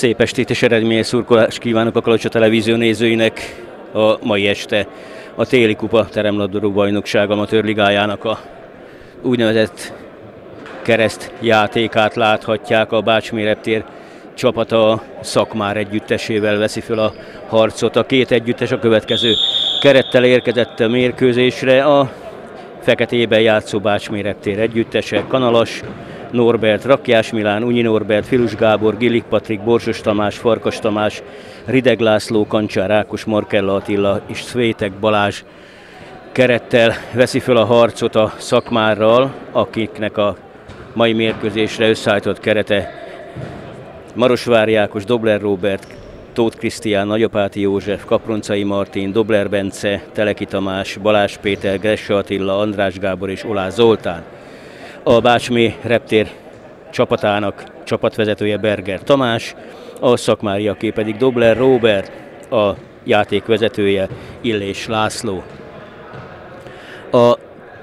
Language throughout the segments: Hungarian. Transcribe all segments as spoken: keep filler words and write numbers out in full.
Szép estét és eredményes szurkolást kívánok a Kalocsa Televízió nézőinek a mai este a téli kupa teremlabdarúgó bajnokság amatőr ligájának a úgynevezett kereszt játékát láthatják. A Bácsmé reptér csapata a Szakmár együttesével veszi föl a harcot. A két együttes a következő kerettel érkezett a mérkőzésre. A feketében játszó Bácsmé reptér együttese: Kanalas Norbert, Rakyás Milán, Unyi Norbert, Filus Gábor, Gillik Patrik, Borsos Tamás, Farkas Tamás, Rideg László, Kancsár Ákos, Markella Attila és Szvétek Balázs kerettel veszi föl a harcot a Szakmárral, akiknek a mai mérkőzésre összeállított kerete Marosvári Ákos, Dobler Róbert, Tóth Krisztián, Nagyapáti József, Kaproncai Martin, Dobler Bence, Teleki Tamás, Balázs Péter, Gresse Attila, András Gábor és Oláh Zoltán. A Bácsmé reptér csapatának csapatvezetője Berger Tamás, a szakmáriaké pedig Dobler Róbert, a játékvezetője Illés László. A Az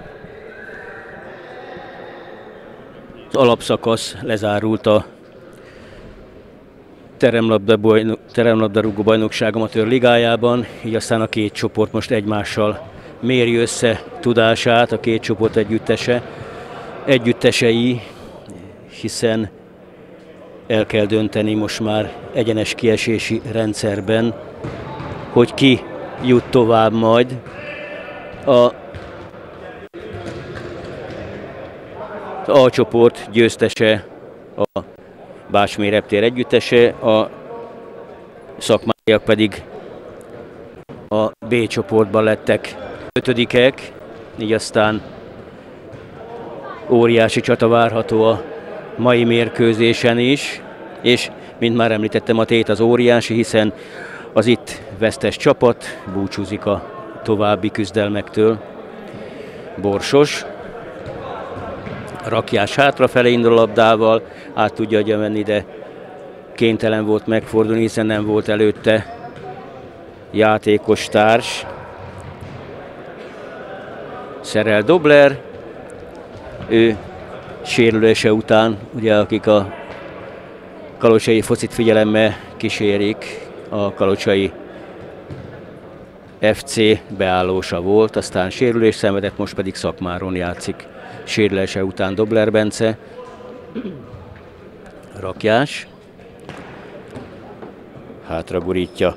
alapszakasz lezárult a teremlabdarúgó bajnokság amatőr ligájában, így aztán a két csoport most egymással méri össze tudását, a két csoport együttese, együttesei, hiszen el kell dönteni most már egyenes kiesési rendszerben, hogy ki jut tovább majd. A A csoport győztese a Bácsmé reptér együttese, a szakmáriak pedig a B csoportban lettek ötödikek, így aztán óriási csata várható a mai mérkőzésen is, és mint már említettem, a tét az óriási, hiszen az itt vesztes csapat búcsúzik a további küzdelmektől. Borsos Rakyás hátrafelé indul a labdával, át tudja agya menni, de kénytelen volt megfordulni, hiszen nem volt előtte játékos társ. Szerel Dobler, ő sérülése után, ugye akik a kalocsai focit figyelemmel kísérik, a kalocsai ef cé beállósa volt, aztán sérülés szenvedett, most pedig Szakmáron játszik. Sérülése után Dobler Bence, Rakyás hátra gurítja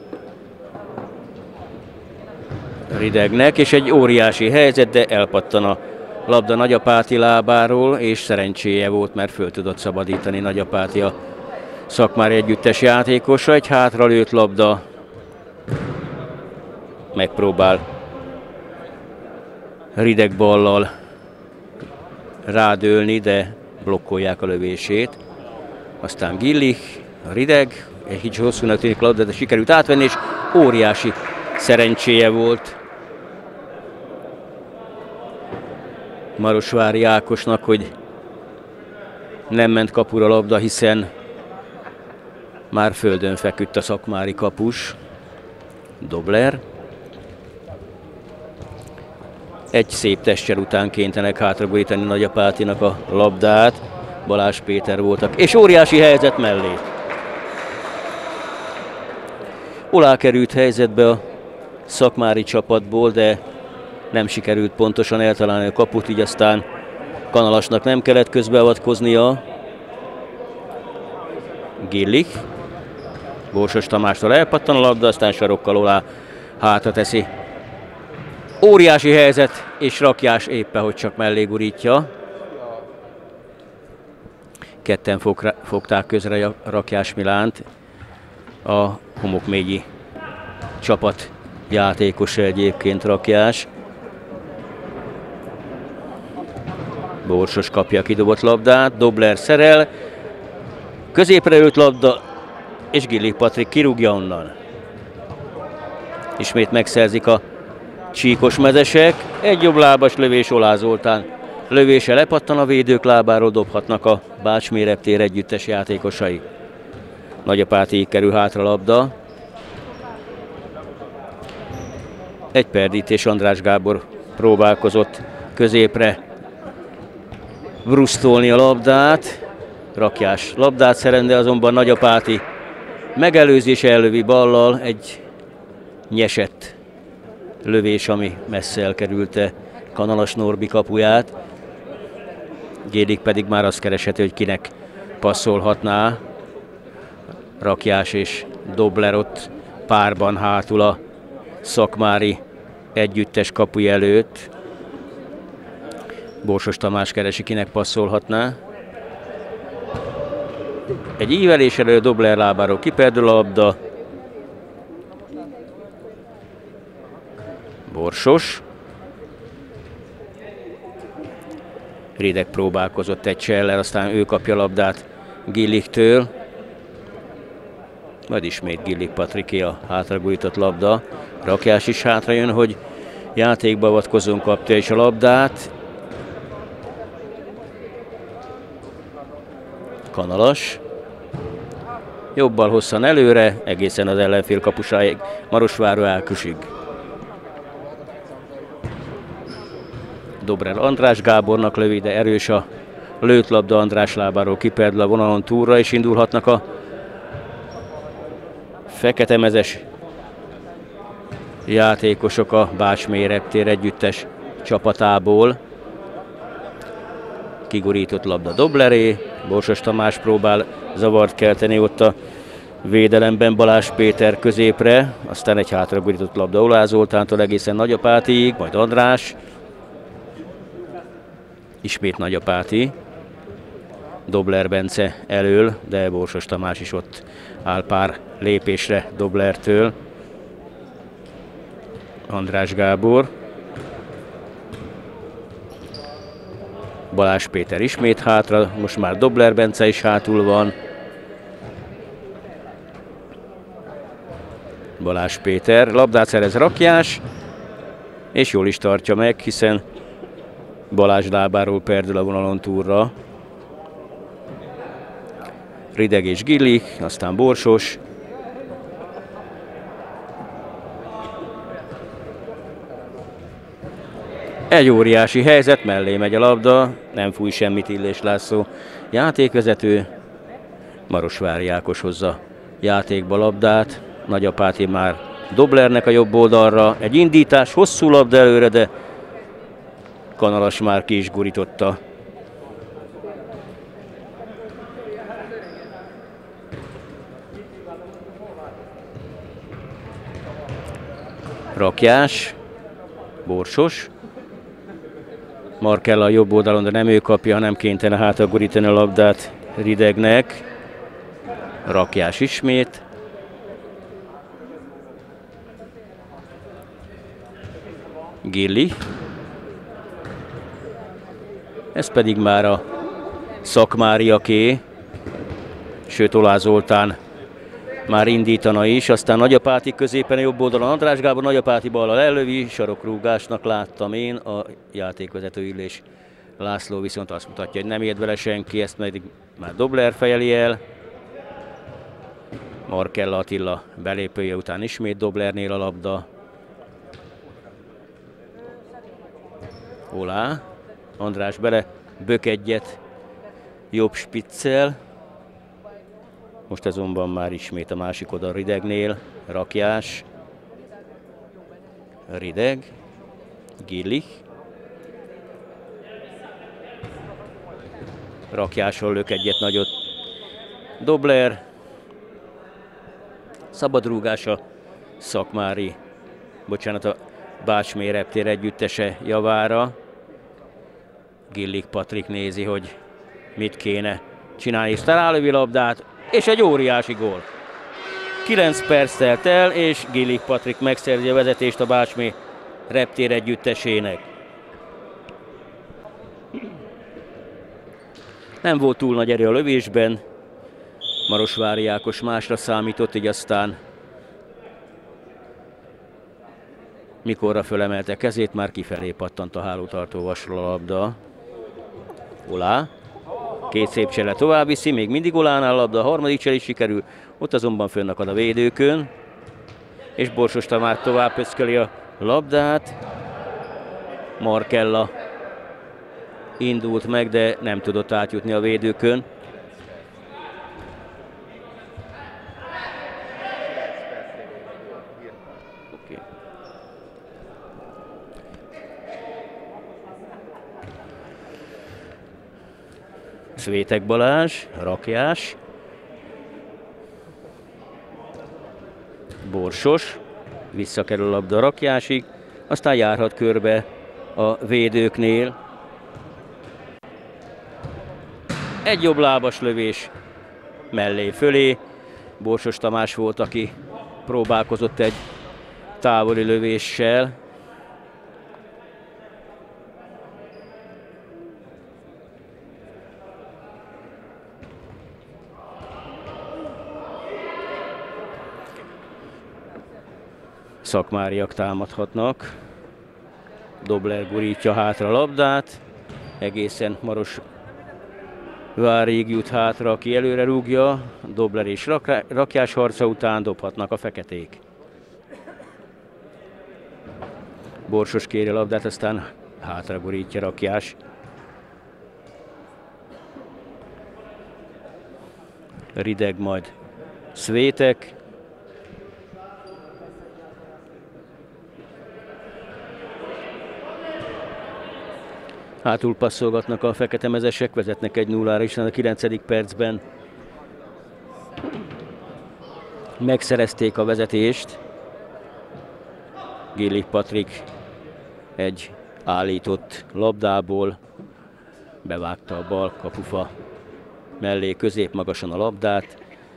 Ridegnek, és egy óriási helyzet, de elpattan a labda Nagyapáti lábáról, és szerencséje volt, mert föl tudott szabadítani Nagyapáti a Szakmári együttes játékosa. Egy hátralőtt labda, megpróbál Rideg ballal rádőlni, de blokkolják a lövését. Aztán Gillich, a Rideg, egy kicsit hosszúnak tűnik labda, de sikerült átvenni, és óriási szerencséje volt Marosvári Ákosnak, hogy nem ment kapura labda, hiszen már földön feküdt a szakmári kapus. Dobler. Egy szép testcsel után kénytelenek hátragurítani Nagyapátinak a labdát. Balázs Péter voltak, és óriási helyzet mellé. Oláh került helyzetbe a szakmári csapatból, de nem sikerült pontosan eltalálni a kaput, így aztán Kanalasnak nem kellett közbeavatkoznia. Gillich. Borsos Tamástól elpattan a labda, aztán sarokkal Oláh hátra teszi. Óriási helyzet, és Rakyás éppen hogy csak mellé gurítja. Ketten fogták közre a Rakyás Milánt. A homokmégyi csapat játékosa egyébként Rakyás. Borsos kapja a kidobott labdát, Dobler szerel. Középre ült labda, és Gillik Patrik kirúgja onnan. Ismét megszerzik a csíkos mezesek. Egy jobblábas lövés Oláh Zoltán lövése, lepattan a védők lábáról, dobhatnak a Bácsmé reptér együttes játékosai. Nagyapátiig kerül hátra labda. Egy perdítés, András Gábor próbálkozott középre brusztolni a labdát. Rakyás labdát szerend, de azonban Nagyapáti megelőzés, ellövi ballal, egy nyesett lövés, ami messze elkerülte Kanalas Norbi kapuját. Gélik pedig már azt keresheti, hogy kinek passzolhatná. Rakjás és Dobler ott párban hátul a szakmári együttes kapuja előtt. Borsos Tamás keresi, kinek passzolhatná. Egy ívelés elő Dobler lábáról kiperdül a labda. Borsos. Rideg próbálkozott egy csellel, aztán ő kapja a labdát Gilliktől. Majd ismét Gillik Patriké a hátragújtott labda. Rakjás is hátra jön, hogy játékba avatkozón, kapja is a labdát. Kanalas. Jobbal hosszan előre, egészen az ellenfél kapusáig, Marosváró Ákosig. Dobrer András Gábornak lövi, de erős a lőtt labda, András lábáról kiperdül a vonalon túlra, és indulhatnak a feketemezes játékosok a Bácsmélyi reptér együttes csapatából. Kigurított labda Dobleré, Borsos Tamás próbál zavart kelteni ott a védelemben Balázs Péter középre, aztán egy hátragurított labda Olá Zoltántól egészen Nagyapátiig, majd András. Ismét Nagyapáti. Dobler Bence elől, de Borsos Tamás is ott áll pár lépésre Doblertől. András Gábor. Balázs Péter ismét hátra, most már Dobler Bence is hátul van. Balázs Péter, labdát szerez Rakjás, és jól is tartja meg, hiszen Balázs lábáról perdül a vonalon túlra. Rideg és Gillik, aztán Borsos. Egy óriási helyzet, mellé megy a labda, nem fúj semmit Illés László játékvezető. Marosvári Ákos hozza játékba labdát, Nagyapáti már Doblernek a jobb oldalra. Egy indítás, hosszú labda előre, de Kanalas már ki is gurította. Rakjás, Borsos. Markella a jobb oldalon, de nem ő kapja, hanem kénytelen hátra gurítani a labdát Ridegnek. Rakjás ismét. Gilli. Ez pedig már a szakmáriaké, sőt Olá Zoltán már indítana is, aztán Nagyapáti középen a jobb oldalon András Gábor, Nagyapáti ballal ellövi, sarokrúgásnak láttam én, a játékvezető Illés László viszont azt mutatja, hogy nem ért vele senki, ezt pedig már Dobler fejeli el. Markella Attila belépője után ismét Doblernél a labda. Olá, András bele bök egyet jobb spiccel. Most azonban már ismét a másik oldal Ridegnél, Rakjás, Rideg, Gillich. Rakjásról lök egyet nagyot Dobler. Szabadrúgása Szakmári, bocsánat, a Bácsmélyi reptér együttese javára. Gillik Patrik nézi, hogy mit kéne csinálni, és találövi labdát, és egy óriási gól. kilenc perc telt el, és Gillik Patrik megszerzi a vezetést a Bácsmélyi reptér együttesének. Nem volt túl nagy erő a lövésben, Marosvári Ákos másra számított, így aztán mikorra fölemelte kezét, már kifelé pattant a hálótartó vasról a labda. Olá, két szép csele tovább viszi, még mindig Olánál a labda, a harmadik csel is sikerül, ott azonban fönnakad a védőkön, és Borsos Tamás tovább pöcköli a labdát. Markella indult meg, de nem tudott átjutni a védőkön. Okay. Szvétek Balázs, Rakjás. Borsos, visszakerül a labda Rakjásig, aztán járhat körbe a védőknél. Egy jobb lábas lövés mellé fölé. Borsos Tamás volt, aki próbálkozott egy távoli lövéssel. Szakmáriak támadhatnak. Dobler gurítja hátra a labdát. Egészen Marosvárig jut hátra, aki előre rúgja. Dobler és Rakjás harca után dobhatnak a feketék. Borsos kéri a labdát, aztán hátra gurítja Rakjás. Rideg, majd Szvétek. Hátul passzolgatnak a feketemezesek, vezetnek egy nullára is a kilencedik percben. Megszerezték a vezetést. Gillik Patrik egy állított labdából bevágta a bal kapufa mellé középmagasan a labdát.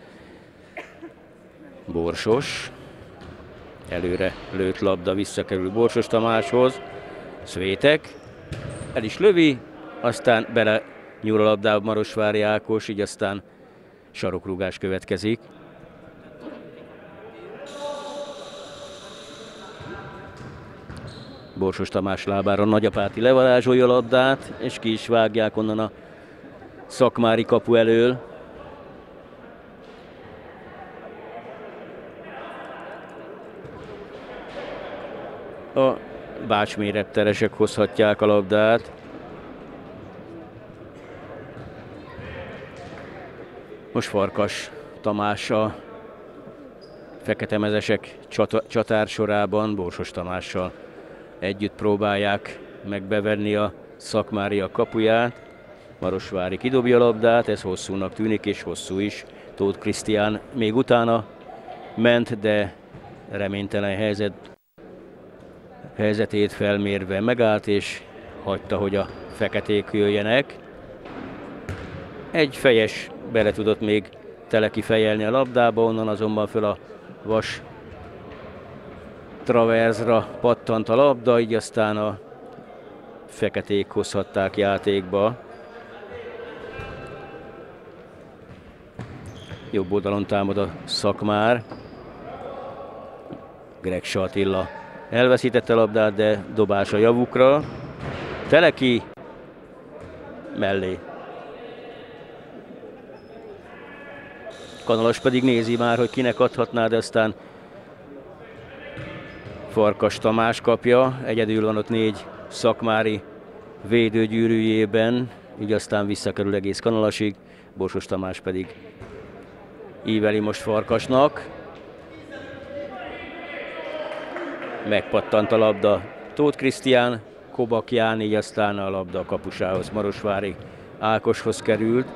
Borsos. Előre lőtt labda visszakerül Borsos Tamáshoz. Szvétek. El is lövi, aztán bele nyúl a labdába Marosvári Ákos, így aztán sarokrúgás következik. Borsos Tamás lábára Nagyapáti levarázsolja a labdát, és ki is vágják onnan a szakmári kapu elől. A bácsmé repteresek hozhatják a labdát. Most Farkas Tamás a feketemezesek csatár sorában Borsos Tamással együtt próbálják megbevenni a szakmáriak kapuját. Marosvári kidobja a labdát, ez hosszúnak tűnik, és hosszú is. Tóth Krisztián még utána ment, de reménytelen helyzet helyzetét felmérve megállt, és hagyta, hogy a feketék jöjjenek. Egy fejes bele tudott még Teleki fejelni a labdába, onnan azonban föl a vas traverzra pattant a labda, így aztán a feketék hozhatták játékba. Jobb oldalon támad a Szakmár. Gregsa Attila elveszítette a labdát, de dobás a javukra. Teleki mellé. Kanalas pedig nézi már, hogy kinek adhatná, de aztán Farkas Tamás kapja. Egyedül van ott négy szakmári védőgyűrűjében, így aztán visszakerül egész Kanalasig. Borsos Tamás pedig íveli most Farkasnak. Megpattant a labda Tóth Krisztián kobakján, így aztán a labda a kapusához, Marosvári Ákoshoz került.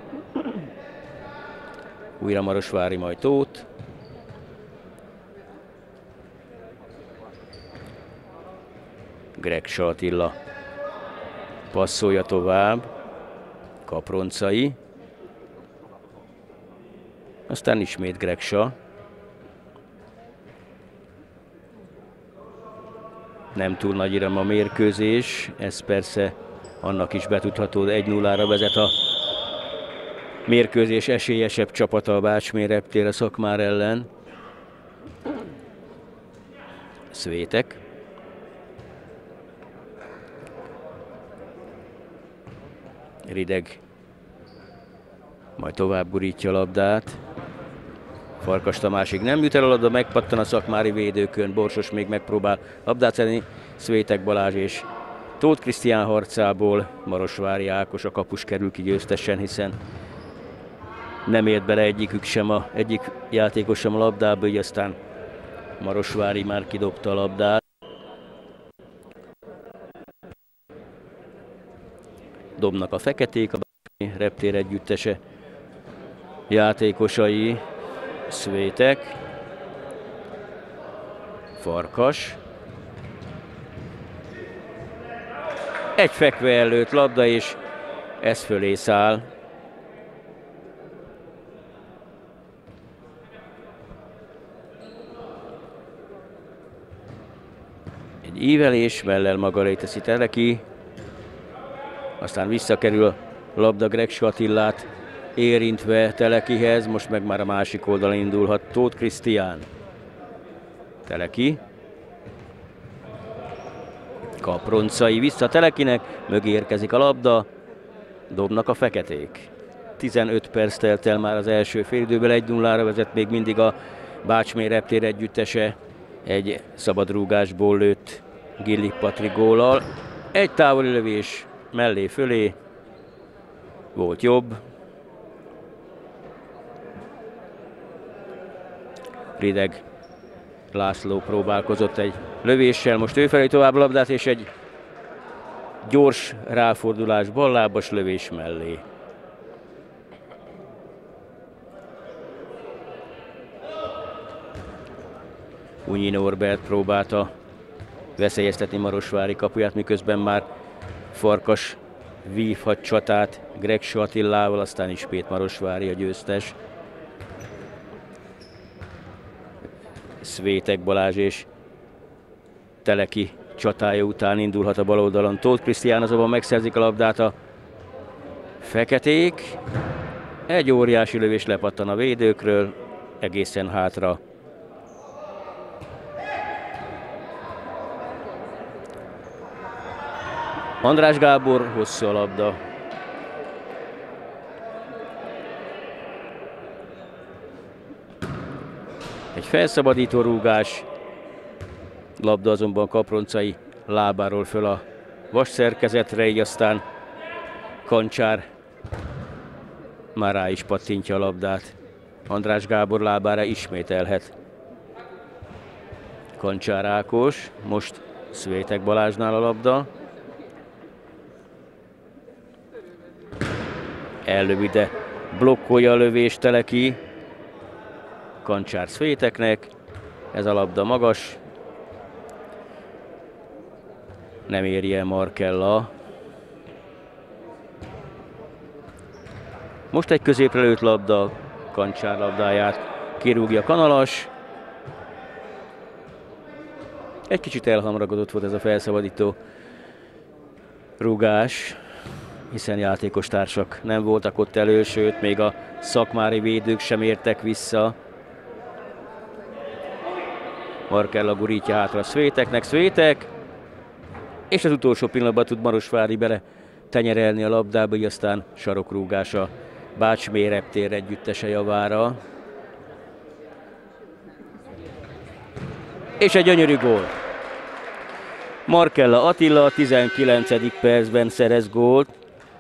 Újra Marosvári, majd Tóth. Gregsa Attila passzolja tovább. Kaproncai. Aztán ismét Gregsa. Nem túl nagy iram a mérkőzés, ez persze annak is betudható, egy nullára vezet a mérkőzés esélyesebb csapata, a Bácsmé reptér a Szakmár ellen. Szvétek. Rideg majd tovább gurítja a labdát. Farkas Tamásig nem jut el a labda, megpattan a szakmári védőkön, Borsos még megpróbál labdát szerni. Szvétek Balázs és Tóth Krisztián harcából Marosvári Ákos, a kapus kerül ki győztesen, hiszen nem ért bele egyikük sem, a, egyik játékos sem a labdába, így aztán Marosvári már kidobta a labdát. Dobnak a feketék, a reptér együttese játékosai, Szvétek, Farkas. Egy fekve előtt labda, és ez fölé száll. Egy ívelés, mellel maga elé teszi Teleki. Aztán visszakerül a labda Gregsi Attillát érintve Telekihez, most meg már a másik oldalon indulhat Tóth Krisztián. Teleki. Kaproncai vissza Telekinek, mögé érkezik a labda, dobnak a feketék. tizenöt perc telt el már az első félidőből, egy nullára vezet még mindig a Bácsmér reptér együttese. Egy szabadrúgásból lőtt Gillik Patrik góllal. Egy távoli lövés mellé fölé, volt jobb. Rideg László próbálkozott egy lövéssel, most ő felé tovább a labdát, és egy gyors ráfordulás ballábas lövés mellé. Unyi Norbert próbálta veszélyeztetni Marosvári kapuját, miközben már Farkas vívhat csatát Gregsi Attillával, aztán ismét Marosvári a győztes. Szvétek Balázs és Teleki csatája után indulhat a bal oldalon Tóth Krisztián, azonban megszerzik a labdát a feketék. Egy óriási lövés lepattan a védőkről, egészen hátra. András Gábor, hosszú a labda. Egy felszabadító rúgás, labda azonban Kaproncai lábáról föl a vas szerkezetre, így aztán Kancsár már rá is pattintja a labdát. András Gábor lábára ismételhet. Kancsár Ákos, most Szvétek Balázsnál a labda. Ellövi, de blokkolja a lövést Teleki. Kancsár Szvéteknek, ez a labda magas. Nem éri el Markella. Most egy középre lőtt labda, Kancsár labdáját kirúgja Kanalas. Egy kicsit elhamragodott volt ez a felszabadító rúgás, hiszen játékostársak nem voltak ott elő, sőt, még a szakmári védők sem értek vissza. Markella gurítja hátra Szvéteknek, Szvétek, és az utolsó pillanatban tud Marosvári bele tenyerelni a labdába, így aztán sarokrúgása Bácsmér reptér együttese javára. És egy gyönyörű gól. Markella Attila a tizenkilencedik percben szerez gólt.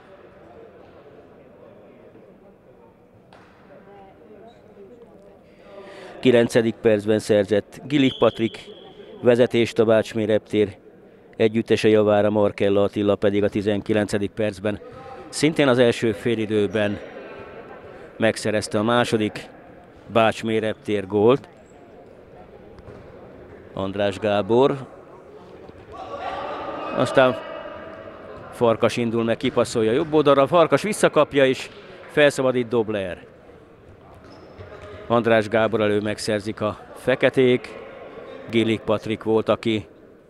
kilencedik percben szerzett Gillik Patrik vezetést a Bácsmér reptér együttese javára, Markella Attila pedig a tizenkilencedik percben szintén az első félidőben megszerezte a második Bácsmér reptér gólt. András Gábor. Aztán Farkas indul meg, kipasszolja jobb oldalra, Farkas visszakapja és felszabadít Dobler. András Gábor elő megszerzik a feketék. Gillik Patrik volt, aki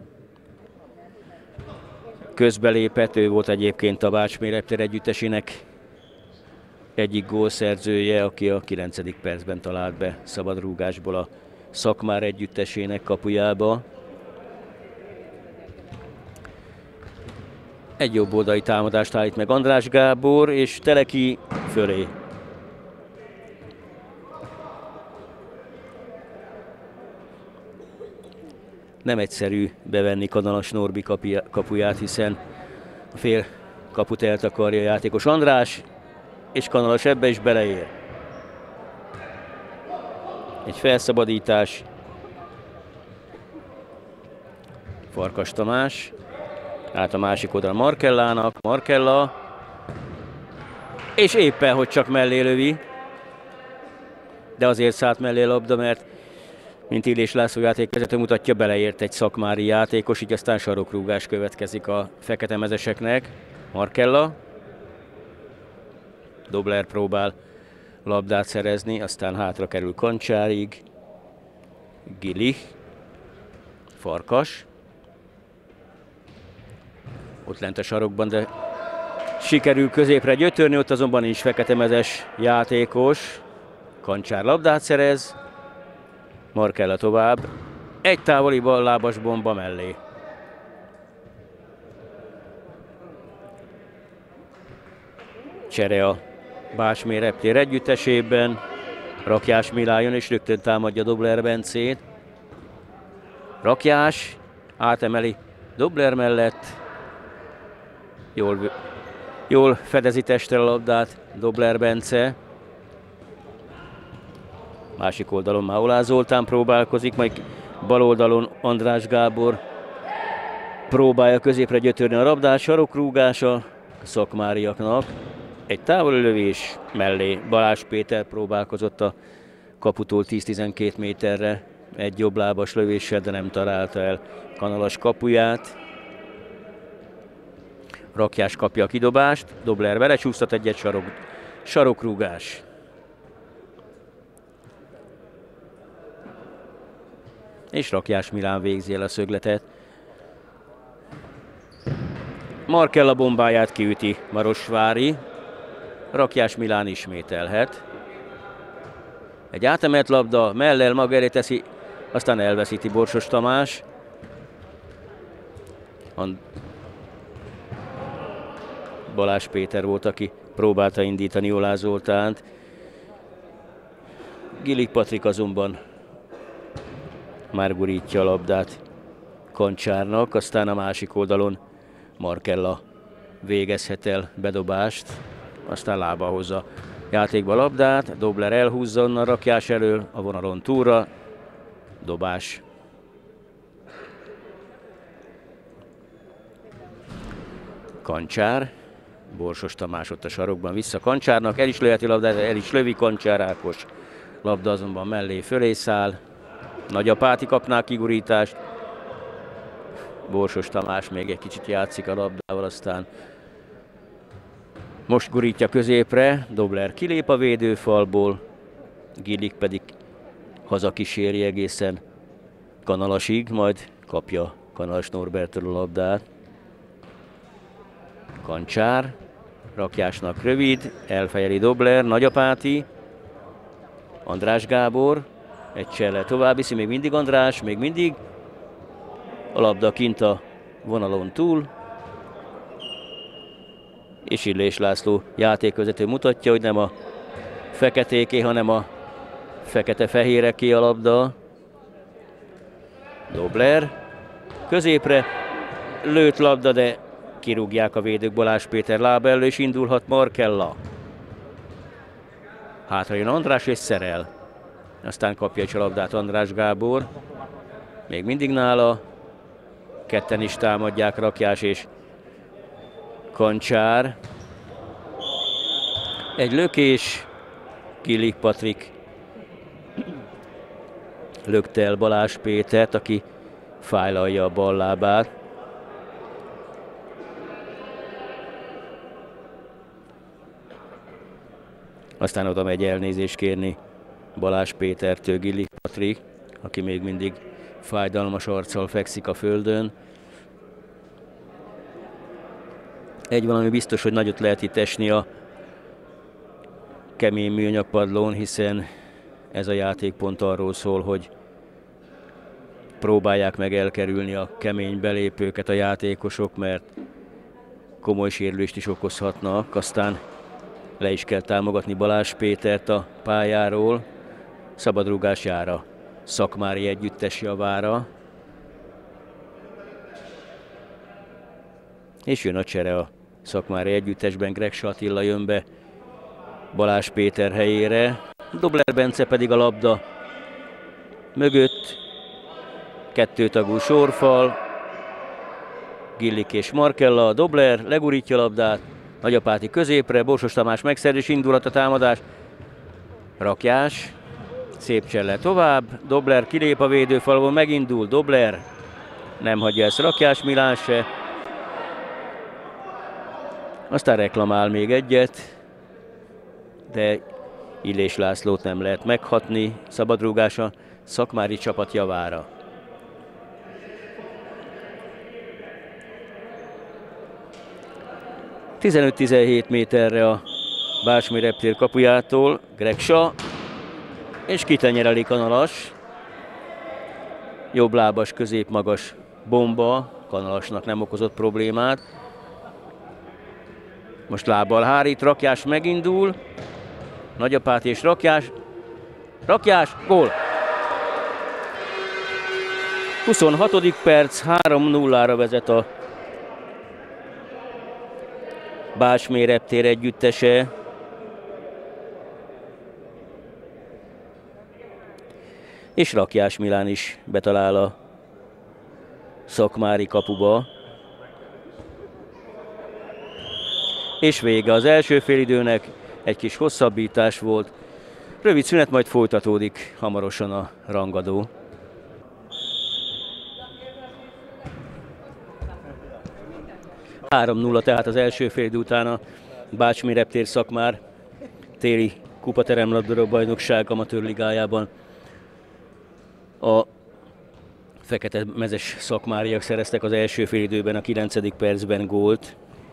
közbelépett, ő volt egyébként a Bácsmér reptér együttesének egyik gólszerzője, aki a kilencedik percben talált be szabadrúgásból a Szakmár együttesének kapujába. Egy jobb oldali támadást állít meg András Gábor, és Teleki fölé. Nem egyszerű bevenni Kanalas Norbi kapuját, hiszen a fél kaput eltakarja a játékos András, és Kanalas ebbe is beleér. Egy felszabadítás, Farkas Tamás. Át a másik oldal Markellának. Markella. És éppen, hogy csak mellé lövi. De azért szállt mellé a labda, mert mint Illés László játékvezető mutatja, beleért egy szakmári játékos, így aztán sarokrúgás következik a feketemezeseknek. Markella. Dobler próbál labdát szerezni, aztán hátra kerül Kancsárig. Gilich. Farkas. Ott lent a sarokban, de sikerül középre gyötörni, ott azonban nincs feketemezes játékos. Kancsár labdát szerez. Markella tovább. Egy távoli lábas bomba mellé. Csere a Básmér reptér együttesében. Rakjás Milán jön és rögtön támadja Dobler Bencét. Rakjás átemeli Dobler mellett. Jól, jól fedezi testre a labdát Dobler Bence. Másik oldalon Máolá Zoltán próbálkozik, majd bal oldalon András Gábor próbálja középre gyötörni a labdát. Sarokrúgása a szakmáriaknak. Egy távoli lövés mellé. Balázs Péter próbálkozott a kaputól tíz-tizenkét méterre egy jobblábas lövéssel, de nem találta el Kanalas kapuját. Rakjás kapja a kidobást, Dobler belecsúsztat egyet, sarok, sarokrúgás. És Rakjás Milán végzi el a szögletet. Markella bombáját kiüti Marosvári. Rakjás Milán ismételhet. Egy átemelt labda, mellel maga elé teszi, aztán elveszíti Borsos Tamás. Balázs Péter volt, aki próbálta indítani Olá Zoltánt. Gilich Patrik azonban már gurítja a labdát Kancsárnak, aztán a másik oldalon Markella végezhet el bedobást, aztán lába hozza játékba a labdát, Dobler elhúzza onnan Rakjás elől, a vonalon túlra, dobás. Kancsár, Borsos Tamás ott a sarokban vissza Kancsárnak, el is lőheti labdát, el is lövi Kancsár Ákos, labda azonban mellé fölé száll, Nagyapáti kapná kigurítást, Borsos Tamás még egy kicsit játszik a labdával, aztán most gurítja középre, Dobler kilép a védőfalból, Gilich pedig hazakíséri egészen Kanalasig, majd kapja Kanalas Norberttől a labdát. Kancsár, Rakjásnak rövid, elfejeli Dobler, Nagyapáti, András Gábor, egy csellel tovább viszi, még mindig András, még mindig a labda kint a vonalon túl, és Illés László játékvezető mutatja, hogy nem a feketéké, hanem a fekete-fehéreké a labda. Dobler középre lőtt labda, de kirúgják a védők Balázs Péter lába elől, és indulhat Markella. Hátra jön András és szerel. Aztán kapja egy labdát András Gábor. Még mindig nála. Ketten is támadják, Rakjás és Kancsár. Egy lökés. Gilich Patrik lökte el Balázs Pétert, aki fájlalja a bal lábát. Aztán oda megy elnézést kérni Balázs Pétertől Gilich Patrik, aki még mindig fájdalmas arccal fekszik a földön. Egy valami biztos, hogy nagyot lehet itt esni a kemény műanyag padlón, hiszen ez a játékpont arról szól, hogy próbálják meg elkerülni a kemény belépőket a játékosok, mert komoly sérülést is okozhatnak. Aztán le is kell támogatni Balázs Pétert a pályáról. Szabadrúgás jár a szakmári együttes javára. És jön a csere a szakmári együttesben, Greg Attila jön be Balázs Péter helyére. Dobler Bence pedig a labda mögött. Kettőtagú sorfal. Gillik és Markella, Dobler legurítja a labdát, Nagyapáti középre, Borsos Tamás megszerzés, indulhat a támadás. Rakjás, szép cselle tovább, Dobler kilép a védőfalból, megindul, Dobler nem hagyja ezt Rakjás Milán se. Aztán reklamál még egyet, de Illés Lászlót nem lehet meghatni, szabadrúgása szakmári csapat javára. tizenöt-tizenhét méterre a Bácsmé reptér kapujától Gregsa, és kitenyereli Kanalas. Jobblábas, középmagas bomba, Kanalasnak nem okozott problémát. Most lábbal hárít, Rakjás megindul. Nagyapáti és Rakjás. Rakjás, gól! huszonhatodik perc, három nullára vezet a Bácsmé reptér együttese. És Rakjás Milán is betalál a szakmári kapuba. És vége az első félidőnek, egy kis hosszabbítás volt. Rövid szünet, majd folytatódik hamarosan a rangadó. három nulla tehát az első félidő után a Bácsmé reptér szakmár téli kupateremlabdarúgó bajnokság amatőrligájában. A fekete mezes szakmáriak szereztek az első félidőben a kilencedik percben gólt.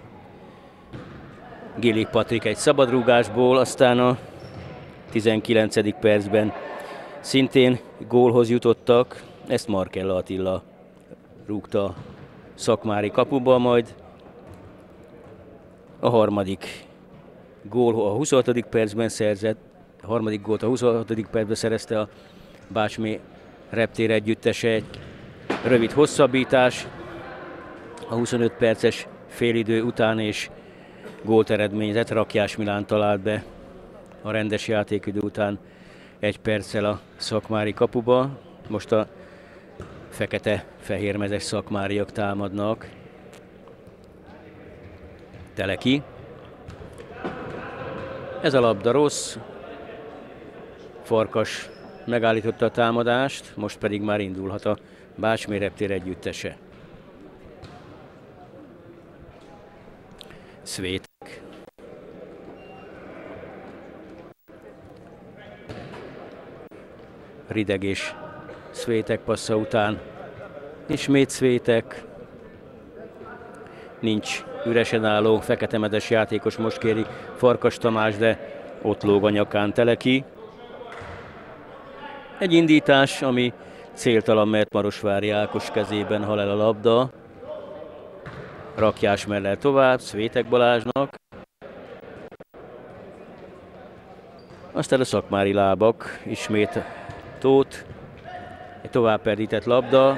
Gillik Patrik egy szabadrúgásból, aztán a tizenkilencedik percben szintén gólhoz jutottak. Ezt Markella Attila rúgta szakmári kapuba, majd a harmadik gól a huszonhatodik percben szerzett, a harmadik gólt a huszonhatodik percben szerezte a Bácsmé reptér együttese. Egy rövid hosszabbítás a huszonöt perces félidő után, és gólt eredményezett. Rakjás Milán talált be a rendes játékidő után egy perccel a szakmári kapuba. Most a fekete-fehérmezes szakmáriak támadnak. Teleki. Ez a labda rossz. Farkas megállította a támadást, most pedig már indulhat a Bácsmé reptér együttese. Szvétek. Rideg és Szvétek passza után ismét Szvétek. Nincs üresen álló feketemedes játékos, most kéri Farkas Tamás, de ott lóg a nyakán Teleki. Egy indítás, ami céltalan, mert Marosvári Ákos kezében hal el a labda. Rakjás mellett tovább, Szvétek Balázsnak. Aztán a szakmári lábak, ismét Tóth. Egy tovább perdített labda.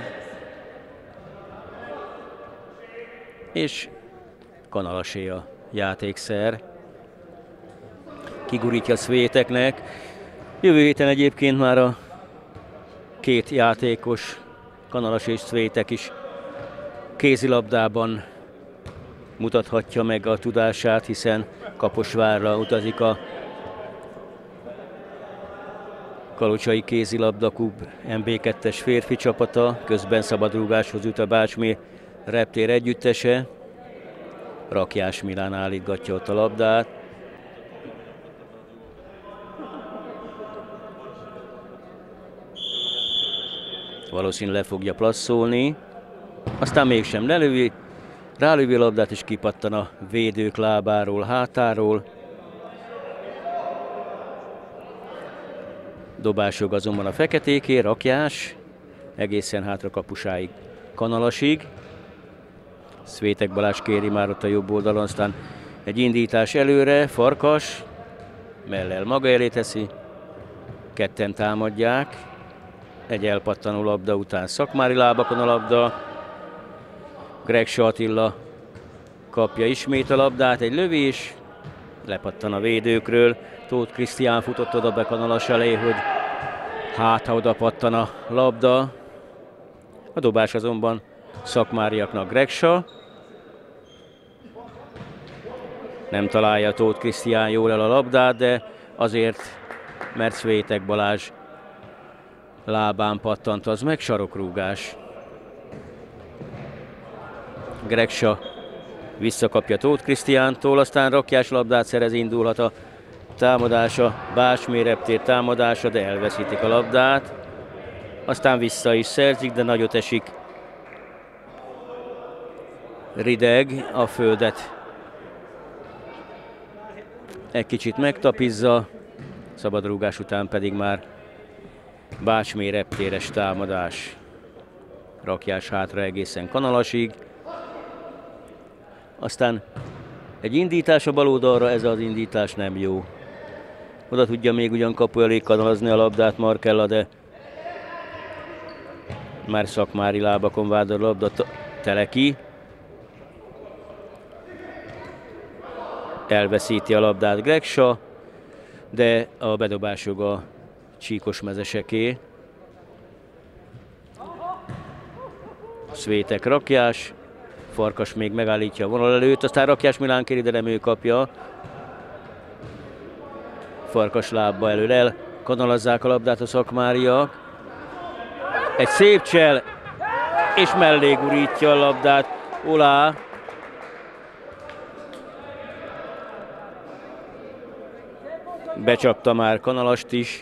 És Kanalasé a játékszer. Kigurítja Szvéteknek. Jövő héten egyébként már a két játékos, Kanalas és Szvétek is kézilabdában mutathatja meg a tudását, hiszen Kaposvárra utazik a Kalocsai Kézilabda Klub em bé kettes férfi csapata, közben szabadrúgáshoz jut a Bácsmé reptér együttese. Rakjás Milán állítgatja ott a labdát. Valószínűleg le fogja passzolni, aztán mégsem lelövi, rálövi a labdát és kipattan a védők lábáról, hátáról. Dobásjog azonban a feketéké, Rakjás, egészen hátra kapusáig, Kanalasig. Szvétek Balázs kéri már ott a jobb oldalon, aztán egy indítás előre, Farkas, mellel maga elé teszi, ketten támadják. Egy elpattanó labda után szakmári lábakon a labda. Gregsa Attila kapja ismét a labdát, egy lövés, lepattan a védőkről. Tóth Krisztián futott oda be Kanalas elé, hogy hát ha oda pattan a labda. A dobás azonban Szakmáriaknak Gregsa. Nem találja Tóth Krisztián jól el a labdát, de azért, mert Szvétek Balázs lábán pattant az meg, sarokrúgás. Gregsa visszakapja Tóth Krisztiántól, aztán Rakyás labdát szerez, indulhat a támadása, Bácsmé reptér támadása, de elveszítik a labdát. Aztán vissza is szerzik, de nagyot esik Rideg, a földet egy kicsit megtapizza, szabadrúgás után pedig már Bácsmé reptéres támadás. Rakyás hátra egészen Kanalasig. Aztán egy indítás a bal oldalra, ez az indítás nem jó. Oda tudja még ugyan kapu elé kanalazni a labdát Markella, de már Szakmári lábakon vádol a labda. Teleki elveszíti a labdát Gregsa, de a bedobás joga Csíkos mezeseké. Szvétek Rakyás, Farkas még megállítja a vonal előtt, aztán Rakyás Milán kéri, de nem ő kapja. Farkas lábba elől el, kanalazzák a labdát a szakmáriak. Egy szép csel, és mellé gurítja a labdát Olá. Becsapta már Kanalast is,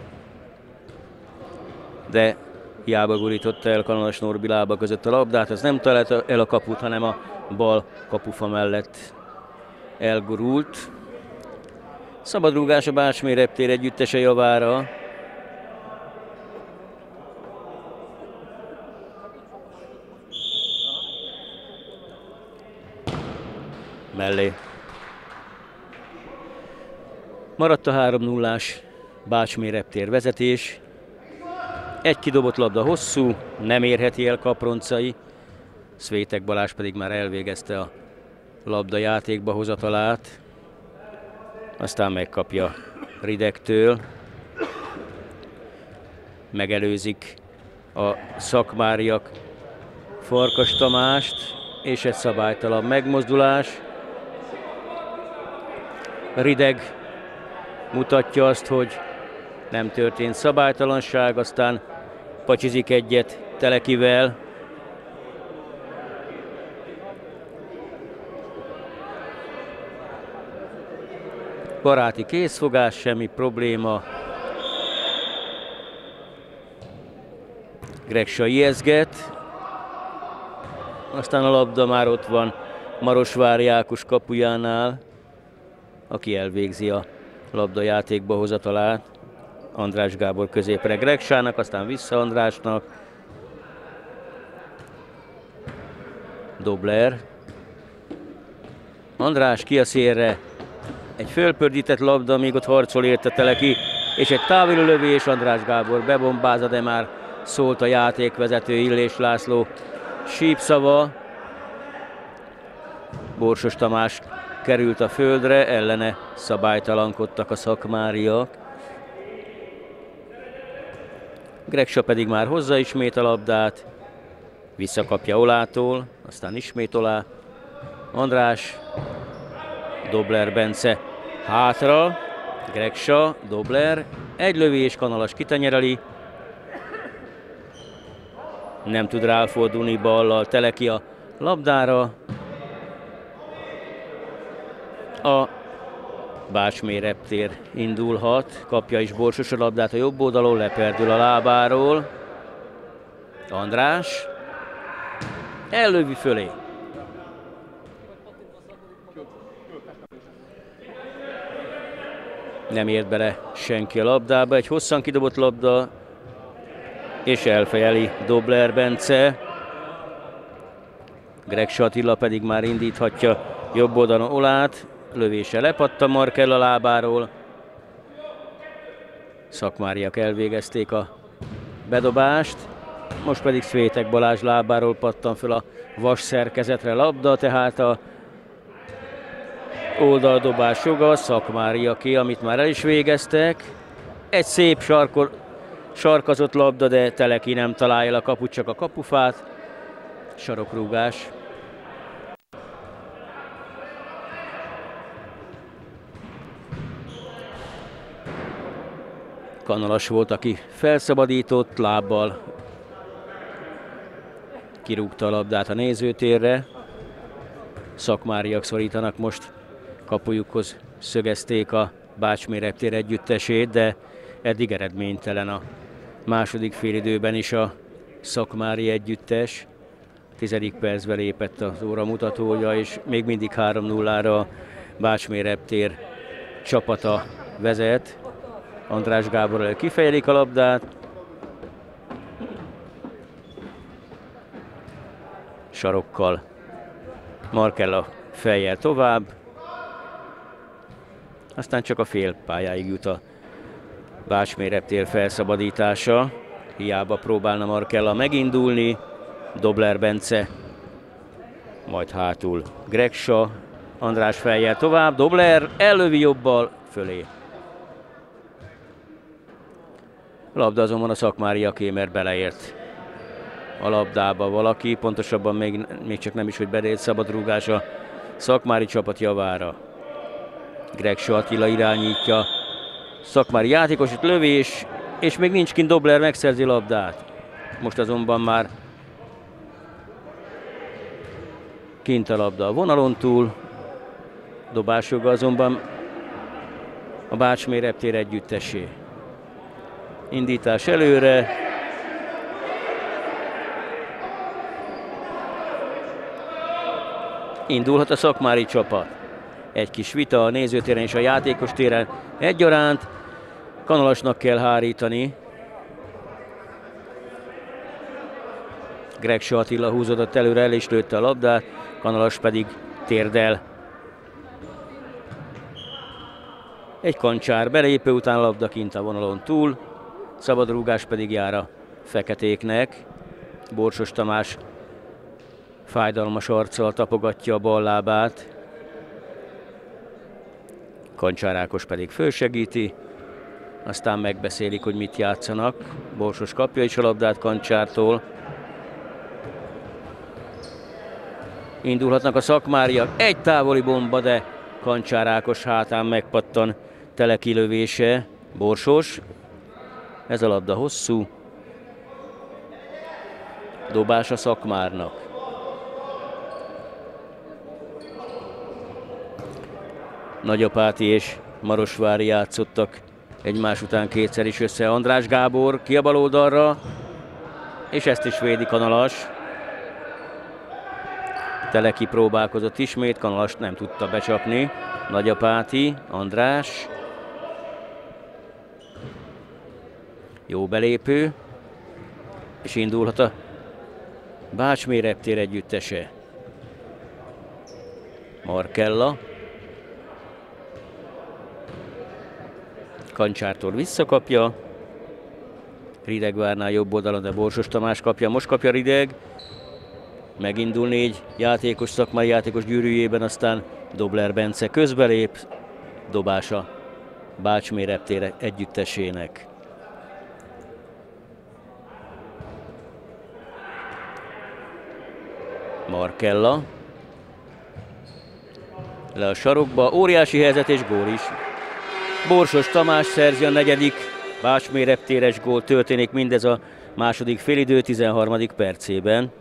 de hiába gurította el Kanalas Norbi lába között a labdát, az nem találta el a kaput, hanem a bal kapufa mellett elgurult. Szabadrúgás a Bácsmé reptér együttese javára. Mellé. Maradt a három nullás Bácsmé reptér vezetés. Egy kidobott labda hosszú, nem érheti el Kaproncai. Szvétek Balázs pedig már elvégezte a labda játékba hozatalát. Aztán megkapja Ridegtől. Megelőzik a szakmáriak Farkas Tamást, és egy szabálytalan megmozdulás. Rideg mutatja azt, hogy nem történt szabálytalanság, aztán pacsizik egyet Telekivel. Baráti készfogás, semmi probléma. Gregsa ijeszget. Aztán a labda már ott van Marosvári Ákos kapujánál, aki elvégzi a labda játékba hozatalát. András Gábor középre Gregsának, aztán vissza Andrásnak. Dobler. András ki a szélre. Egy fölpördített labda, még ott harcol érte Teleki, és egy távoli lövés, András Gábor bebombázza, de már szólt a játékvezető Illés László sípszava. Borsos Tamás került a földre, ellene szabálytalankodtak a szakmáriak. Gregsa pedig már hozza ismét a labdát, visszakapja Olától, aztán ismét Olá. András, Dobler Bence hátra, Gregsa, Dobler, egy lövés, Kanalas kitenyereli. Nem tud ráfordulni ballal Teleki a labdára. A Bácsmé reptér indulhat, kapja is Borsos a labdát a jobb oldalon, leperdül a lábáról. András ellövi fölé. Nem ért bele senki a labdába, egy hosszan kidobott labda, és elfejeli Dobler Bence. Gregsa Attila pedig már indíthatja jobb oldalon Olát. Lövése lepadt a Markella lábáról. Szakmáriak elvégezték a bedobást. Most pedig Szvétek Balázs lábáról pattan föl a vas szerkezetre labda, tehát a oldaldobás joga, Szakmáriaké, amit már el is végeztek. Egy szép sarkol, sarkazott labda, de Teleki nem találja a kaput, csak a kapufát. Sarokrúgás. Kanalas volt, aki felszabadított, lábbal kirúgta a labdát a nézőtérre. Szakmáriak szorítanak most, kapujukhoz szögezték a Bács-Mély reptér együttesét, de eddig eredménytelen a második félidőben is a szakmári együttes. Tizedik percben lépett az óramutatója, és még mindig három nullára a Bács-Mély reptér csapata vezet. András Gáborral kifejelik a labdát. Sarokkal Markella fejjel tovább. Aztán csak a fél pályáig jut a Bács-Mély reptér felszabadítása. Hiába próbálna Markella megindulni. Dobler Bence, majd hátul Greg Shaw. András fejjel tovább. Dobler ellövi jobbal fölé. A labda azonban a szakmáriaké, mert beleért a labdába valaki, pontosabban még, még csak nem is, hogy beleért, szabadrúgás a szakmári csapat javára. Greg Shaw Attila irányítja, szakmári játékos, itt lövés, és még nincs kint, Dobler megszerzi labdát. Most azonban már kint a labda a vonalon túl, dobásjoga azonban a Bács-Mély reptér együttesé. Indítás előre. Indulhat a szakmári csapat. Egy kis vita a nézőtéren és a játékos téren egyaránt. Kanalasnak kell hárítani. Greg Shaw Attila húzódott előre, el is lőtte a labdát, Kanalas pedig térdel. Egy kancsár belépő után a labda kint a vonalon túl. Szabadrúgás pedig jár a feketéknek. Borsos Tamás fájdalmas arccal tapogatja a bal lábát. Kancsár Ákos pedig fölsegíti. Aztán megbeszélik, hogy mit játszanak. Borsos kapja is a labdát Kancsártól. Indulhatnak a szakmáriak. Egy távoli bomba, de Kancsár Ákos hátán megpattan Teleki lövése. Borsos. Ez a labda hosszú. Dobás a Szakmárnak. Nagyapáti és Marosvári játszottak egymás után kétszer is össze. András Gábor ki a bal oldalra, és ezt is védi Kanalas. Teleki próbálkozott ismét, Kanalas nem tudta becsapni. Nagyapáti, András. Jó belépő, és indulhat a Bács-Mély reptér együttese. Markella. Kancsártól visszakapja. Rideg várná jobb oldalon, de Borsos Tamás kapja. Most kapja Rideg. Megindul négy játékos, szakmai játékos gyűrűjében, aztán Dobler Bence közbelép. Dobása Bács-Mély reptér együttesének. Markella. Le a sarokba, óriási helyzet és gól is. Borsos Tamás szerzi a negyedik Bács-Mély reptéres gól, történik mindez a második félidő tizenharmadik percében.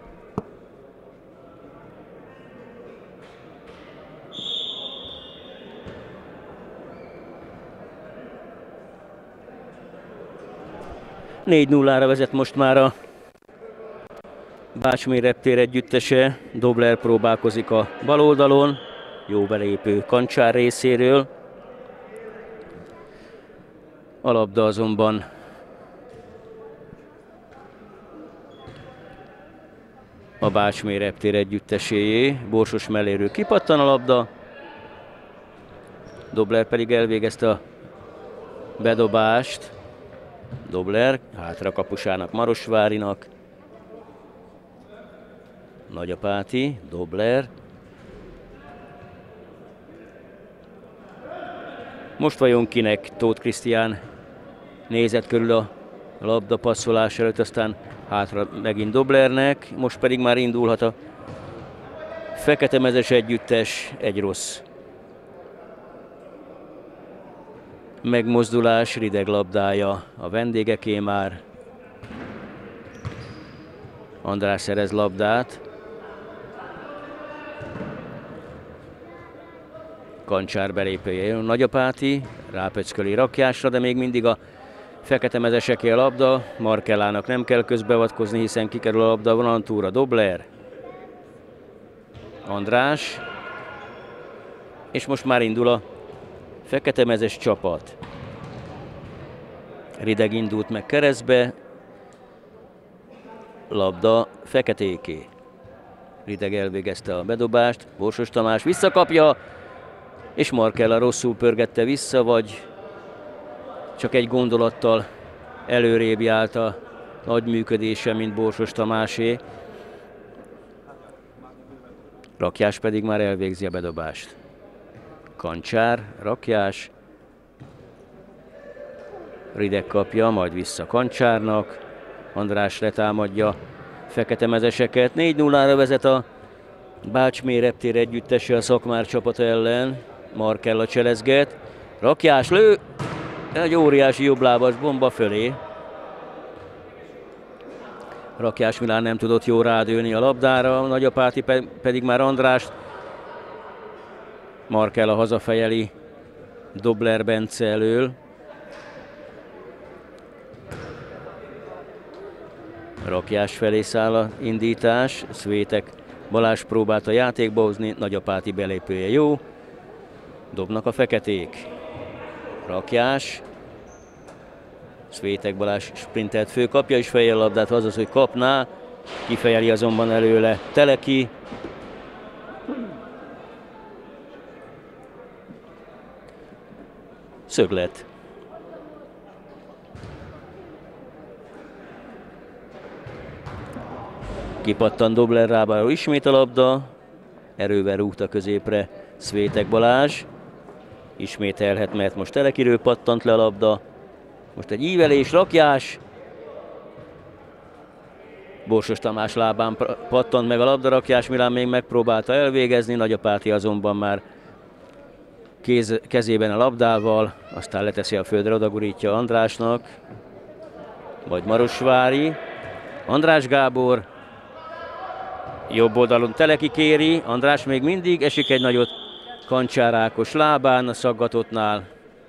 négy nullára vezet most már a Bács-Mély reptér együttese. Dobler próbálkozik a bal oldalon. Jó belépő Kancsár részéről. A labda azonban a Bács-Mély reptér együtteséjé. Borsos melléről kipattan a labda. Dobler pedig elvégezte a bedobást. Dobler hátra kapusának, Marosvárinak. Nagyapáti, Dobler. Most vajon kinek? Tóth Krisztián nézett körül a labda passzolás előtt, aztán Hátra megint Doblernek, most pedig már indulhat a fekete-mezes együttes, egy rossz megmozdulás, Rideg labdája a vendégeké már. András szerez labdát. Kancsár belépője jön, Nagyapáti, rápöcköli Rakjásra, de még mindig a fekete-mezeseké a labda. Markellának nem kell közbeavatkozni, hiszen kikerül a labda vonalon túlra. Dobler. András. És most már indul a fekete-mezes csapat. Rideg indult meg keresztbe. Labda feketéké. Rideg elvégezte a bedobást. Borsos Tamás visszakapja. És Markella rosszul pörgette vissza, vagy csak egy gondolattal előrébb járt a nagy működése, mint Borsos Tamásé. Rakjás pedig már elvégzi a bedobást. Kancsár, Rakjás. Rideg kapja, majd vissza Kancsárnak. András letámadja fekete-mezeseket. négy nullára vezet a Bács-Mély reptér együttese a Szakmár csapata ellen. Markella cselezget. Rakjás lő. Egy óriási jobblábas bomba fölé. Rakjás Milán nem tudott jól rádőni a labdára, Nagyapáti pedig már Andrást. Markella hazafejeli Dobler Bence elől. Rakjás felé száll a indítás. Szvétek Balázs próbált a játékba hozni, Nagyapáti belépője jó. Dobnak a feketék. Rakjás. Szvétek Balázs sprintelt fő, kapja is fejjel a labdát, azaz, hogy kapná. Kifejeli azonban előle Teleki. Szöglet. Kipattan Dobler lábáról ismét a labda. Erővel rúgta középre Szvétek Balázs. Ismételhet, mert most Telekiről pattant le a labda. Most egy ívelés, Rakjás. Borsos Tamás lábán pattant meg a labda, Rakjás Milán még megpróbálta elvégezni, Nagyapáti azonban már kéz, kezében a labdával, aztán leteszi a földre, odagurítja Andrásnak. Vagy Marosvári. András Gábor. Jobb oldalon Teleki kéri, András még mindig, esik egy nagyot Kancsár Ákos lábán a szaggatottnál.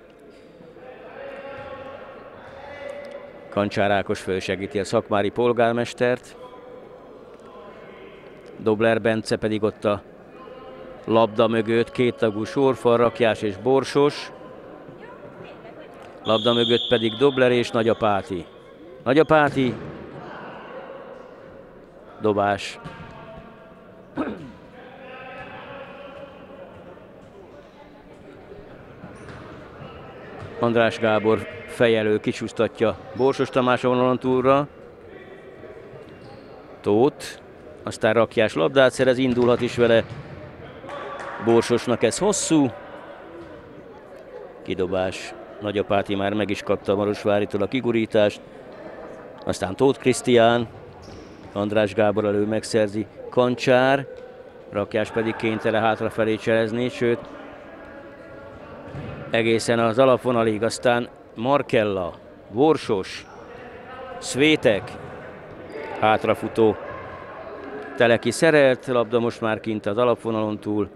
Kancsár Ákos fölsegíti a szakmári polgármestert. Dobler Bence pedig ott a labda mögött, kéttagú sorfal, Rakjás és Borsos. Labda mögött pedig Dobler és Nagyapáti. Nagyapáti. Dobás. András Gábor fejelő kicsúsztatja Borsos Tamás vonalon túlra. Tóth, aztán Rakjás labdát szerez, indulhat is vele. Borsosnak ez hosszú. Kidobás. Nagyapáti már meg is kapta Marosváritól a kigurítást. Aztán Tóth Krisztián. András Gábor elő megszerzi Kancsár. Rakjás pedig kénytelen hátrafelé cselezni, sőt egészen az alapvonalig, aztán Markella, Borsos, Szvétek, hátrafutó Teleki szerelt, labda most már kint az alapvonalon túl.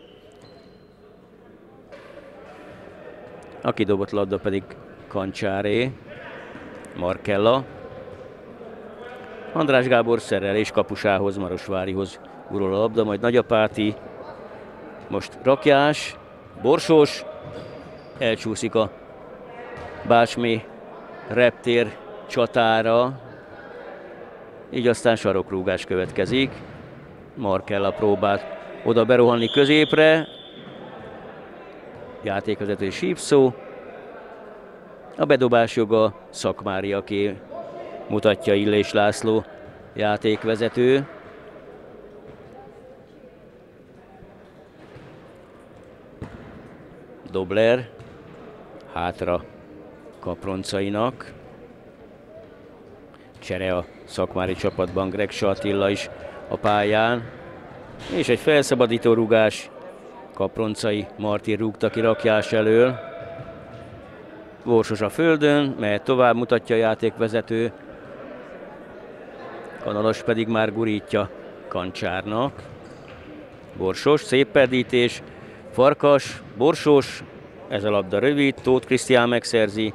A kidobott labda pedig Kancsáré, Markella. András Gábor szerelés kapusához, Marosvárihoz urol a labda, majd Nagyapáti. Most Rakjás, Borsos. Elcsúszik a Bács-Mély reptér csatára, így aztán sarokrúgás következik. Markella próbált oda berohanni középre. Játékvezető sípszó. A bedobás joga Szakmáriaké, mutatja Illés László játékvezető. Dobler. Hátra Kaproncainak. Csere a szakmári csapatban Gregsa Attila is a pályán. És egy felszabadító rúgás, Kaproncai Martin rúgta ki Rakjás elől. Borsos a földön, mehet tovább, mutatja a játékvezető. Kanalas pedig már gurítja Kancsárnak. Borsos, szép perdítés, Farkas, Borsos, ez a labda rövid, Tóth Krisztián megszerzi.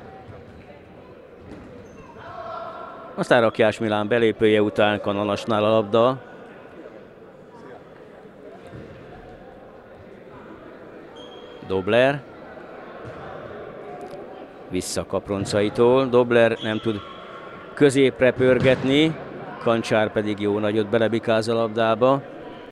Aztán Rakjás Milán belépője után Kanalasnál a labda. Dobler. Vissza Kaproncaitól, Dobler nem tud középre pörgetni, Kancsár pedig jó nagyot belebikáz a labdába.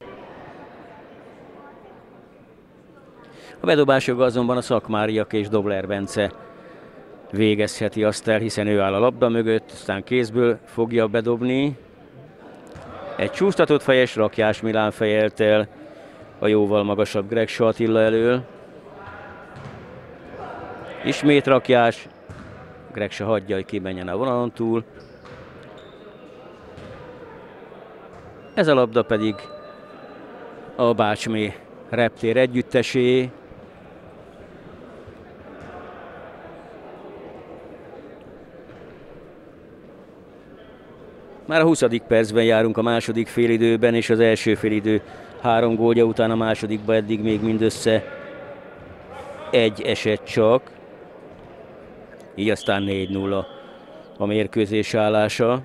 A bedobásjoga azonban a szakmáriak és Dobler Bence végezheti azt el, hiszen ő áll a labda mögött, aztán kézből fogja bedobni. Egy csúsztatott fejes, Rakjás Milán fejelt el a jóval magasabb Gregsa Attila elől. Ismét Rakjás, Gregsa hagyja, hogy kimenjen a vonalon túl. Ez a labda pedig a Bácsmé reptér együttesé. Már a huszadik percben járunk a második félidőben, és az első félidő három gólja után a másodikban eddig még mindössze egy eset csak. Így aztán négy nulla a mérkőzés állása.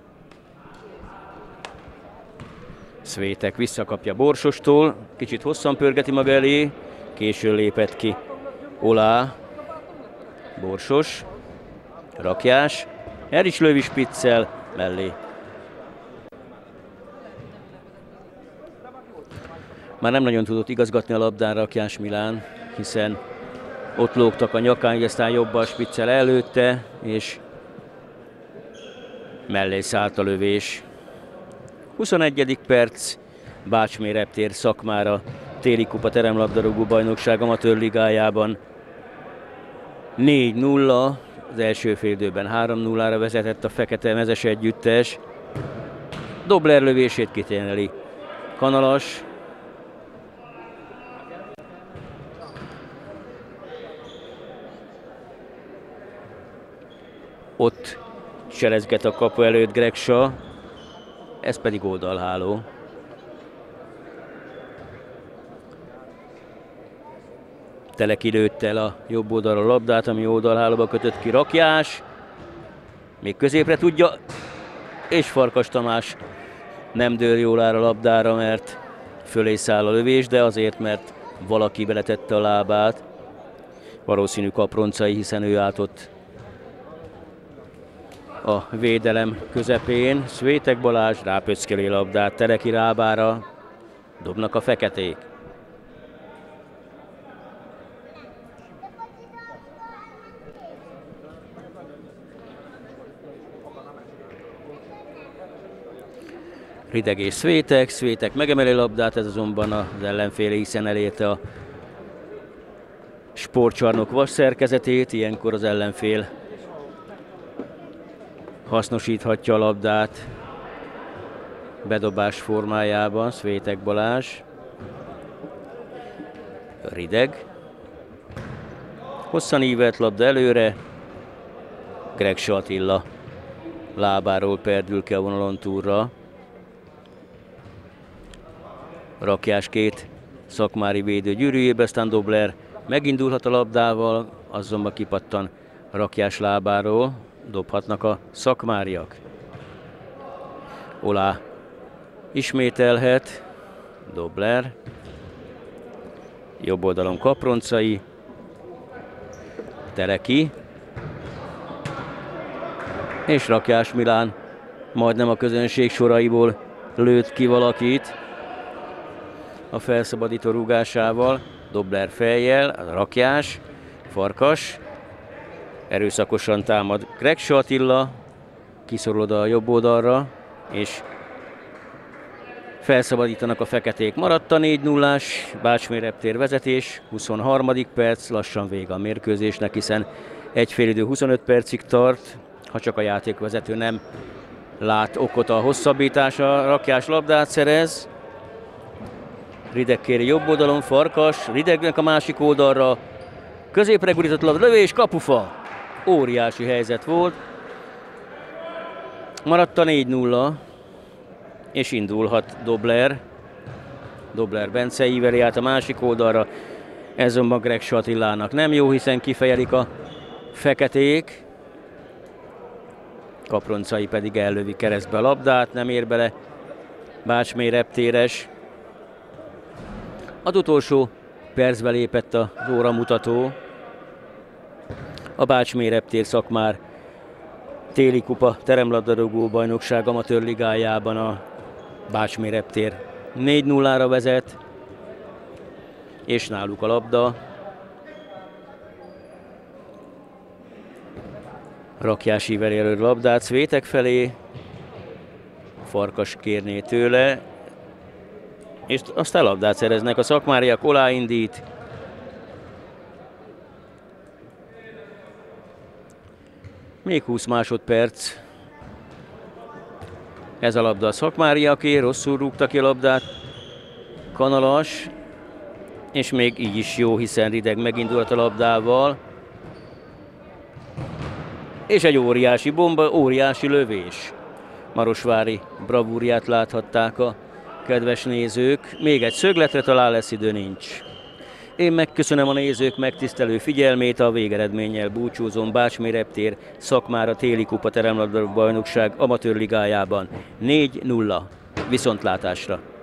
Szvétek visszakapja Borsostól, kicsit hosszan pörgeti maga elé, későn lépett ki Olá. Borsos, Rakjás, el is lövi spiccel mellé. Már nem nagyon tudott igazgatni a labdán Rakjás Milán, hiszen ott lógtak a nyakán, így aztán jobbal spiccel előtte, és mellé szállt a lövés. huszonegyedik perc, Bácsmé reptér Szakmára, téli kupa teremlabdarúgó bajnokság amatőr ligájában. négy nulla, az első félidőben három nullára vezetett a fekete mezes együttes. Dobler lövését kitényeli Kanalas. Ott serezget a kapu előtt Gregsa, ez pedig oldalháló. Teleki lőtte el a jobb oldalra a labdát, ami oldalhálóba kötött ki Rakjás. Még középre tudja, és Farkas Tamás nem dől jól áll a labdára, mert fölé száll a lövés, de azért, mert valaki beletette a lábát. Valószínű Kaproncai, hiszen ő állt ott a védelem közepén. Szvétek Balázs rápöckeli a labdát Teleki lábára, dobnak a feketék. Rideg és Szvétek, Szvétek megemeli a labdát, ez azonban az ellenféle, hiszen elérte a sportcsarnok vas szerkezetét, ilyenkor az ellenfél hasznosíthatja a labdát bedobás formájában. Szvétek Balázs, Rideg, hosszan ívelt labda előre, Gregsa Attila lábáról perdül ki a vonalon túlra. Rakjás két szakmári védő gyűrűjébe, aztán Dobler megindulhat a labdával, azonban kipattan Rakjás lábáról, dobhatnak a szakmáriak. Olá ismételhet, Dobler, jobb oldalon Kaproncai, Teleki, és Rakjás Milán majdnem a közönség soraiból lőtt ki valakit a felszabadító rúgásával. Dobler fejjel, Rakjás, Farkas, erőszakosan támad Gregsa Attila, kiszorul oda a jobb oldalra, és felszabadítanak a feketék. Maradt a négy nullás Bácsmé reptér vezetés, huszonharmadik perc, lassan vége a mérkőzésnek, hiszen egy félidő huszonöt percig tart, ha csak a játékvezető nem lát okot a hosszabbításra, Rakjás labdát szerez. Rideg kéri jobb oldalon, Farkas, Ridegnek a másik oldalra. Középre gurított labda, lövés, kapufa. Óriási helyzet volt. Maradt a négy nulla, és indulhat Dobler. Dobler Bence íveli át a másik oldalra. Ez azonban Greg Attilának nem jó, hiszen kifejelik a feketék. Kaproncai pedig ellövi keresztbe a labdát, nem ér bele Bácsmé reptéres. Az utolsó percbe lépett az óramutató. A Bácsmé reptér Szakmár téli kupa teremlabdarúgó bajnokság amatőr ligájában a Bácsmé reptér négy nullára vezet, és náluk a labda. Rakjás íveli elő labdát Szvétek felé, Farkas kérné tőle, és aztán labdát szereznek a szakmáriak, Olá indít. Még húsz másodperc. Ez a labda a szakmáriaké, rosszul rúgta ki a labdát Kanalas, és még így is jó, hiszen Rideg megindult a labdával. És egy óriási bomba, óriási lövés. Marosvári bravúrját láthatták a kedves nézők. Még egy szögletre talán lesz idő, nincs. Én megköszönöm a nézők megtisztelő figyelmét, a végeredménnyel búcsúzom. Bácsmé reptér Szakmára téli kupa teremlabdarúgó bajnokság amatőr ligájában négy nulla. Viszontlátásra!